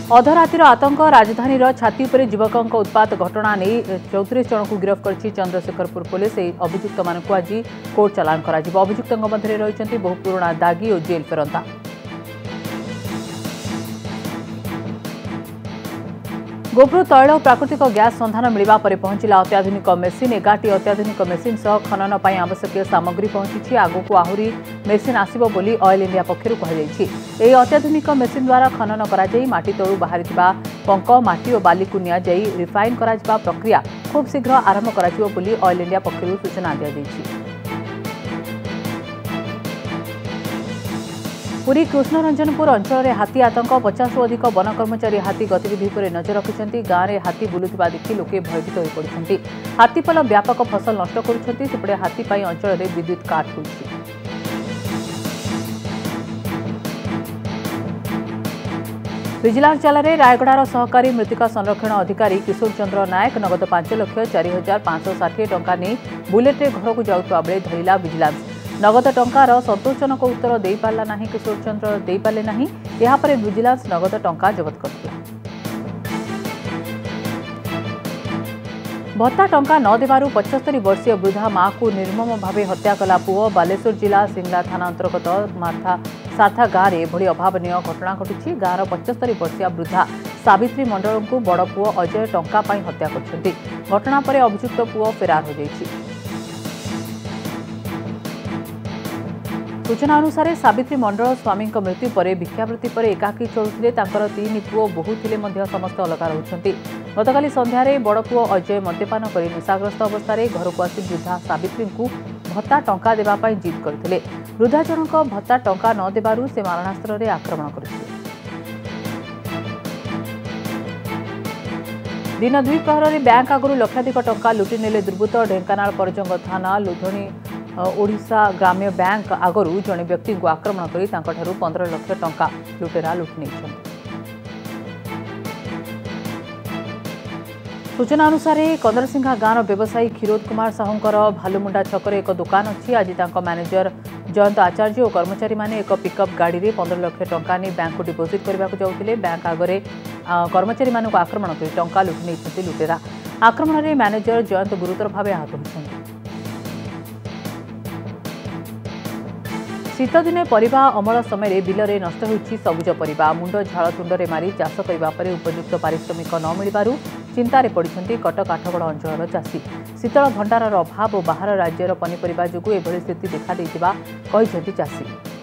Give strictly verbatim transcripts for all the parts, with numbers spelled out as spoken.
अधरातिर आतंक राजधानी छाती उपर युवकों उत्पात घटना नहीं चौतीस जन को गिरफ्त कर चंद्रशेखरपुर पुलिस अभियुक्त मान आज कोर्ट चालान कर अभियुक्तों मध्य रही बहु पुराणा दागी और जेल फेरंता। गोपुर तैल और प्राकृतिक गैस संधान मिलवा पर पहुंचला अत्याधुनिक मेसीन एगारटी अत्याधुनिक मेसीन सह खनन पर आवश्यक सामग्री पहुंची आगो को आहरी मेसीन आसिबो बोली ऑयल इंडिया पक्षरु कहि एही अत्याधुनिक मेसीन द्वारा खनन करा जाई माटी तळु बाहरिथिबा पंक माटी और बाली को निया जाई रिफाइन करा जिबा प्रक्रिया खूब शीघ्र आरंभ करा जिवो बोली ऑयल इंडिया पक्षरु सूचना दिया जायछि। पुरी कृष्णरंजनपुर अंचल में हाथी आतंक पचास अधिक वन कर्मचारी हाथी गतिविधि पर नजर रखिंट गाँव में हाथी बुलुवा देखि लोके भयभीत हो पड़ते हाथीपल व्यापक फसल नष्ट करुँचे हाथी अंचल में विद्युत काट हो। विजिलेंस जाल में रायगड़ार सहकारी मृत्तिका संरक्षण अधिकारी किशोर चंद्र नायक नगद पांच लक्ष चार हजार पांच षाठी टंका नहीं बुलेट्रे घर को जाऊा बेले धरला विजिलेंस नगद टंकार संतोषजनक उत्तर दे पारला नहीं किशोर चंद्र दे पारे नहीं यापर विजिलेंस नगद टंका जबत करथिला। भत्ता टंका न देवारु पचहत्तर वर्षीय वृद्धा मां को निर्मम भावे हत्या कला पुओ बालेश्वर जिला सिंगला थाना अंतर्गत मार्था सारथा गाँव में एभली अभावनीय घटना घटी गाँव पचहत्तर वर्षीय वृद्धा सावित्री मंडल को बड़ पुओ अजय टंका पाई हत्या करछंती घटना पर अभियुक्त पुओ फेरार हो जाइछि। सूचना अनुसार सावित्री मंडल स्वामी मृत्यु पर भिक्षावृत्ति पर एकाकी चलुते तीन पुओ बहु थे समस्त अलग रोचंती गतकाली संध्यारे बड़ पुओ अजय मद्यपान कर निशाग्रस्त अवस्था घर को आसी वृद्धा सावित्री को भत्ता टंका देवाई जिद करते वृद्धा जनक भत्ता टंका न देबारु से मारणास्त्र आक्रमण करते दिन दुई प्रहर में बैंक आगु लक्षाधिक टंका लुटि नेले दुर्बृत्त ढेंकानाल परजंग थाना लुधणी ओडिशा ग्राम्य बैंक आगरू जड़े व्यक्ति को आक्रमण कर पंद्रह लाख टंका लुटेरा लुटि नहीं। सूचना अनुसार कंदरसिंघा गाँव व्यवसायी क्षीरोद कुमार साहूंकर भालुमुंडा छकरे एक दुकान अच्छी आज मैनेजर जयंत आचार्य और कर्मचारी माने एक पिकअप गाड़ी में पंद्रह लाख टंका नहीं बैंक को डिपोजिट करने को जाते बैंक आगे कर्मचारी मानक आक्रमण कर टंका लुटि नहीं लुटेरा आक्रमण में मैनेजर जयंत गुरुतर भाव आहत होती। शीत दिने परिबा अमल समय बिलरे नष्ट होछि सबुज परिबा मुंड झाड़ तुंडरे मारी चाष करबा परे उपयुक्त पारिश्रमिक न मिलिबारु चिंतारे पड़िछन्ति कटक आठगड़ अंचलर चाषी शीतल भंडारर अभाव और बाहर राज्यर पनिपरिबा जोगु एभली स्थिति देखा देइतिबा कहिछन्ति चाषी।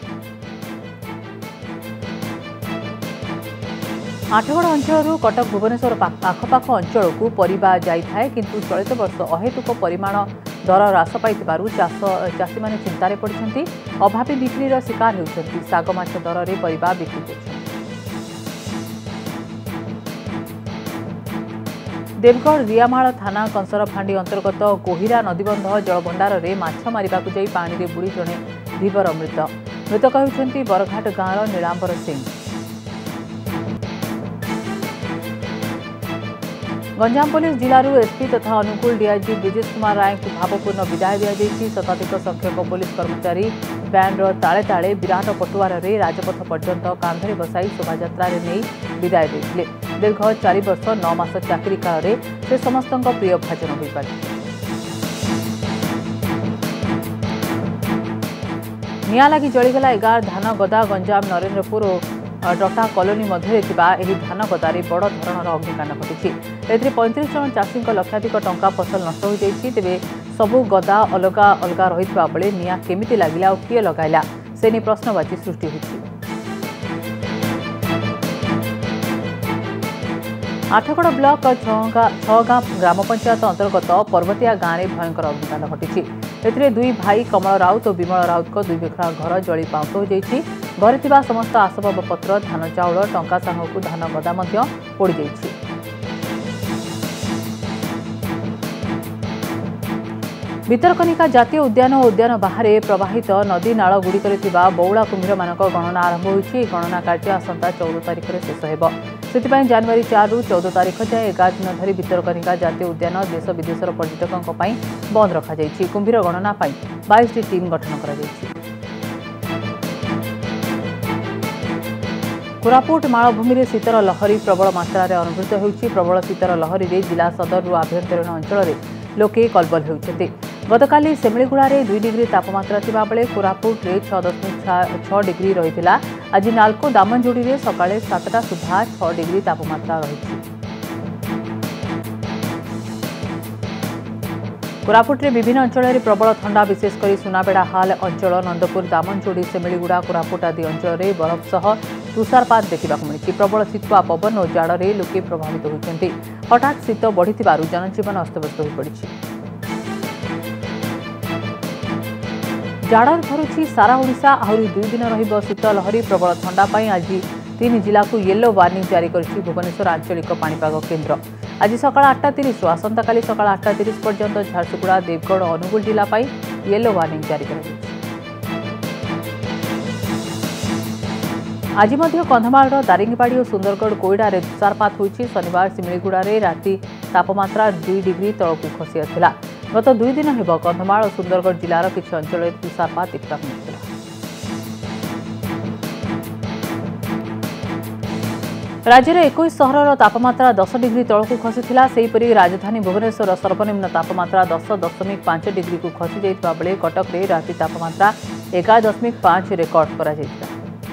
आठगड़ अंचल कटक भुवनेश्वर आखपाख अंचल को परिबा जाइथाए किंतु चलित वर्ष अहेतुक परिमाण दर ह्रास पाइथिबारु चाष चाषी माने चिंतारे पड़िछन्ति अभावी बिक्रीर शिकार होउछन्ति साग माछ दर रे परिबा बिक्री होउछन्ति। देवगढ़ रियामाल थाना कंसरफांडी अंतर्गत गोहिरा नदीबंध जलभंडार में माछ मारिबाकु जाई पानी रे बुड़ी जणे धीवर मृत मृतक होउछन्ति बरघाट गाँवर नीलांबर सिंह। गंजाम पुलिस जिलू एसपी तथा अनुकूल डीआईजी ब्रिजेश कुमार राय को भावपूर्ण विदाय दि शताधिक संख्यक पुलिस कर्मचारी बैंड्र ताले ताले विराट पटुआर रे राजपथ पर्यंत कांधरे बसाई शोभायात्रा नहीं विदाय देते दीर्घ चार वर्ष नौ मास चाकरी काल में से समस्त प्रिय भाजन हो पारे। निया लगी जलीगला एगार धान गदा गंजाम नरेन्द्रपुर और डटा कॉलोनी मध्य धान गदारे बड़ धरणर अग्निकांड घटी ए पैंतीस जन चाषी लक्षाधिक टंका फसल नष्ट हो जाइए तेरे सबू गदा अलग अलग रही बेले निया केमिति लगिला और किए लगाइला से नहीं प्रश्नवाची सृष्टि होती। आठगड़ ब्लॉक छगाँ ग्राम पंचायत अंतर्गत पर्वतिया गाँव में भयंकर अग्निकांड घटी ए दुई भाई कमल राउत और विमल राउत को दुई बिखरा घर जली पाउत हो जाइए घरे थिबा समस्त आसबाब पत्र धान चाउल टंका सांगकु धान गदा मध्य पोड़ी जाइछि। भितरकनिका जातीय उद्यान और उद्यान बाहर प्रवाहित नदी नाल गुड़िकरे थिबा बौला कुम्भीर मानक गणना आरंभ होइछि। गणना कार्य आसंता चौदह तारिख में शेष हेब सेथिपाई जनवरी चार रु चौदह तारिख जाए एगार दिन धरी भितरकनिका जातीय उद्यान देश विदेशर पर्यटकों बंद रखा जाइछि। कुम्भीर गणना पाई बाईस टी टीम गठन करा जाइछि। कोरापुट मालभूमि शीतर लहरी प्रबल मात्रा अनुभूत होउछि। प्रबल शीतर लहरी रे जिला सदर आभ्यंतरीण अंचल लोके कलबल होउछन्ति। गतकाली सेमिलीगुड़े दुई डिग्री तापमात्रा थिबा बेले कोरापुट रे छह दशमिक छह डिग्री रहिथिला। आज नालको दामनजोड़ी रे सकाळे सातटा सुधा छह डिग्री तापमात्रा रहिछि। कोरापुट रे विभिन्न अंचल में प्रबल ठंडा विशेषकर सुनाबेड़ा हाल अंचल नंदपुर दामनजोड़ी सेमिलीगुड़ा कोरापुट आदि अंचल में बरफ सह तुषारपात देखा मिली। प्रबल शीतुआ पवन और जाड़ में लोके प्रभावित होती। हठात शीत बढ़ी जनजीवन अस्तव्यस्त हो पड़ी। जाड़ धरुछि सारा ओडिशा। आहरी दुई दिन रहिब शीत लहरी। प्रबल ठंडा आज तीन जिला को येलो वार्निंग जारी करिछि भुवनेश्वर आंचलिक पाणीपाग केन्द्र। आज सकाळ आठटा तीस रु आसंताकाली सकाळ आठटा तीस पर्यंत झारसुगुड़ा देवगढ़ और अनुगुल जिला येलो वार्निंग जारी कर। आज कंधमाल दारिंगबाड़ी और सुंदरगढ़ कोईडा रे तुषारपात होइछि। शनिवार सिमिलीगुड़ा रे राति तापमात्रा दुई डिग्री तलकू खसी आसिला। गत दुई दिन हेब कंधमाल और सुंदरगढ़ जिलार किछि अंचल में तुषारपात देखा मिलिଥିଲା। राज्य में इक्कीस सहर तापमात्रा दस डिग्री तलकू खसीथिला। सेहीपरि राजधानी भुवनेश्वर सर्वनिम्न तापमात्रा दस दशमिक पांच डिग्री को खसी जाइतिबा बेले कटक रे राति तापमात्रा एगार दशमिक पांच रेकर्ड करा जाइतिला।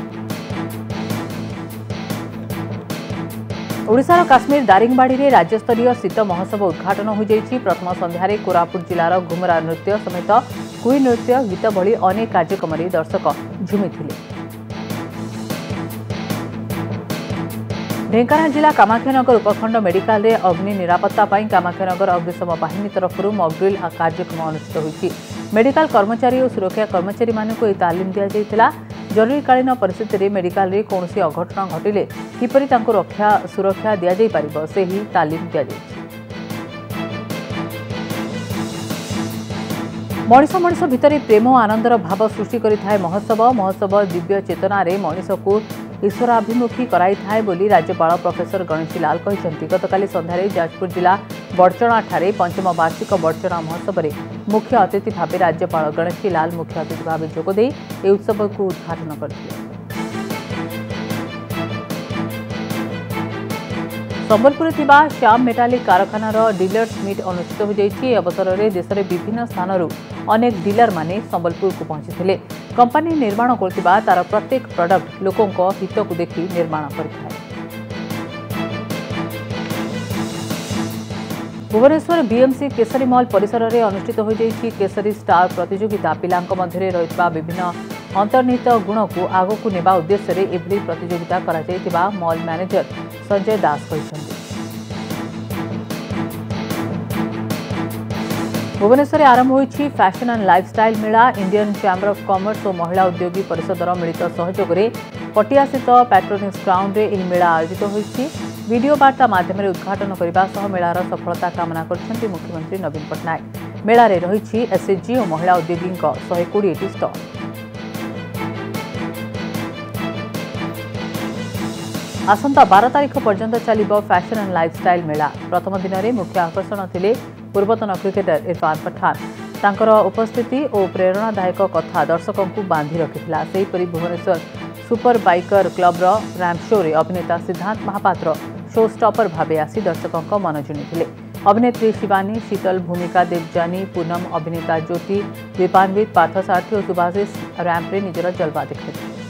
ओडिशार काश्मीर दारिंगबाड़ी में राज्यस्तरीय शीत महोत्सव उद्घाटन हो जाइछि। प्रथम संध्यारे कोरापुट जिलार घुमरा नृत्य समेत कुई नृत्य गीत भली अनेक कार्यक्रम में दर्शक झुमिथिले। ढेंकानाल जिला कामाख्यानगर उपखंड मेडिकल रे अग्नि निरापत्ता पाई कामाख्यानगर अग्निशम बाहिनी तरफ मॉकड्रिल कार्यक्रम अनुष्ठित होइछि। मेडिकल कर्मचारी और सुरक्षा कर्मचारी मानक यह तालीम दि जाइतिला। जरूरीकालीन परिस्थिति रे मेडिकल रे कौनसी अघटन घटिले किपरि तांको रक्षा सुरक्षा दिया जाई परिबो सेही तालीम दिया जाइछि। मनिष मनिष भितर प्रेम और आनंदर भाव सृष्टि करिथाय महोत्सव। महोत्सव दिव्य चेतना रे मनिष को ईश्वराभिमुखी कराई थाए बोली राज्यपाल प्रोफेसर गणेशी लाल कहते। गतकाली संध्यारे जाजपुर जिला बड़चणा ठारे पंचम वार्षिक बड़चणा महोत्सव में मुख्य अतिथि भाव राज्यपाल गणेशी लाल मुख्य अतिथि भाव जोगदे ए उत्सव को उद्घाटन करथिले। संबलपुर थिबा श्याम मेटालिक कारखानार डीलर्स मीट अनुष्ठित हो जाइछि। अवसर में देश में विभिन्न स्थानरू अनेक डीलर माने संबलपुर को पहुंची। कंपनी निर्माण करथिबा तार प्रत्येक प्रोडक्ट लोकों को हित को देखि निर्माण करथाय। भुवनेश्वर बीएमसी केसरी मॉल परिसर में अनुष्ठित हो जाइछि केसरी स्टार प्रतियोगिता। पिलांक मध्यरे रहितबा विभिन्न अंतर्निहित गुण को आगकू नेबा उद्देश्य रे एभली प्रतियोगिता करा जाइतिबा मॉल मैनेजर संजय दास कहछन्ति। भुवनेश्वर आरंभ होइछि फैशन एंड लाइफस्टाइल मेला। इंडियन चैम्बर ऑफ कॉमर्स और महिला उद्योगी परिषदर मिलित सहयोग में पटिया स्थित पैट्रोनिक्स ग्राउंड में यह मेला आयोजित होइछि। वीडियो वार्ता माध्यम उद्घाटन करने सह मेलार सफलता कामना करछन्ति मुख्यमंत्री नवीन पट्टनायक। मेला रे रहिछि एसएचजी और महिला उद्योगी शहे कोड़े स्टल। आसंता बारह तारीख पर्यंत चलिब फैशन एंड लाइफस्टाइल मेला। प्रथम दिन में मुख्य आकर्षण थिले पूर्वतन क्रिकेटर इरफान पठान। तांकर उपस्थिति और प्रेरणादायक कथा दर्शकों को बांधि रखिथिला। सेहीपरि भुवनेश्वर सुपर बाइकर क्लबर रैंप शो रे अभिनेता सिद्धांत महापात्र शो स्टॉपर भावे आसी दर्शकों मन जिणिथिले। अभिनेत्री शिवानी, शीतल, भूमिका देवजानी, पूनम, अभिनेता ज्योति, दीपान्वित, पार्थसारथी और सुभाषिष रैंप रे निजर जलवा देखिथिले।